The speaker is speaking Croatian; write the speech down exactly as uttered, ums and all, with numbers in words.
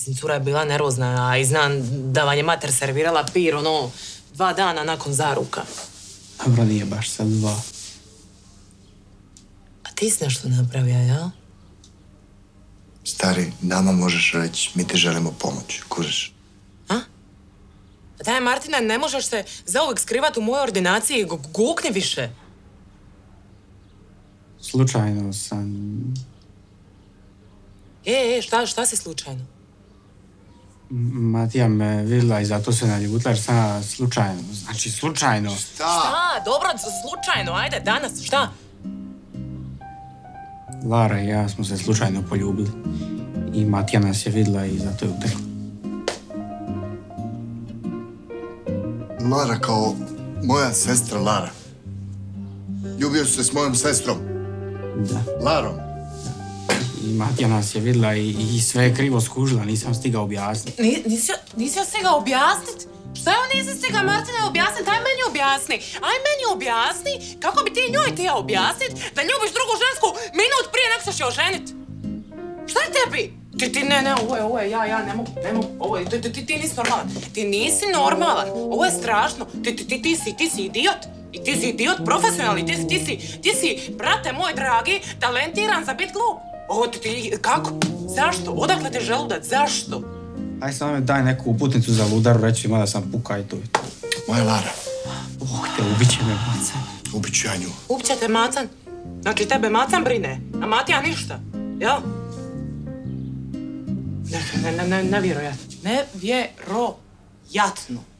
Mislim, cura je bila nervozna, a i znam da vam je mater servirala pir, ono, dva dana nakon zaruka. Dobro, nije baš sad dva. A ti si nešto napravio, jel? Stari, nama možeš reći, mi ti želimo pomoć, kužiš? A? Daj, Martina, ne možeš se zauvijek skrivati u mojoj ordinaciji, gukni više. Slučajno sam... E, e, šta, šta si slučajno? Matija me vidjela i zato se naljutila jer sam ja slučajno, znači slučajno. Šta? Šta? Dobro, slučajno, ajde, danas, šta? Lara i ja smo se slučajno poljubili i Matija nas je vidjela i zato je utekla. Lara kao moja sestra Lara. Ljubio si se s mojom sestrom. Da. Larom. I Matija nas je vidjela i, i sve je krivo skužila, nisam stigao objasniti. Ni, nisi, nisi joj stigao objasniti? Šta joj nisi stigao, Martina, objasniti? Aj meni objasni. Aj meni objasni kako bi ti njoj tija objasniti da ljubiš drugu žensku minut prije nek ćeš joj oženit. Šta je tebi? Ti, ti, ne, ne, ovo je, ovo je, ja, ja, ne mogu, ne mogu, ovo je, ti, ti, ti nisi normalan. Ti nisi normalan, ovo je strašno. Ti, ti, ti, ti si, ti si idiot. I ti si idiot profesionalni, ti si, ti si, ti si, brate moj dragi, talentiran za bit glup. Ovo ti, ti, kako? Zašto? Odakle ti želudac? Zašto? Aj samo me daj neku uputnicu za ludaru, reći ima da sam puka i to je to. Moja Lara. Bog te, ubit će me Macan. Ubit ću ja nju. Ubit će te Macan? Znači tebe Macan brine, a Matija ništa, jel? Ne, ne, ne, ne, nevjerojatno. Nevjerojatno.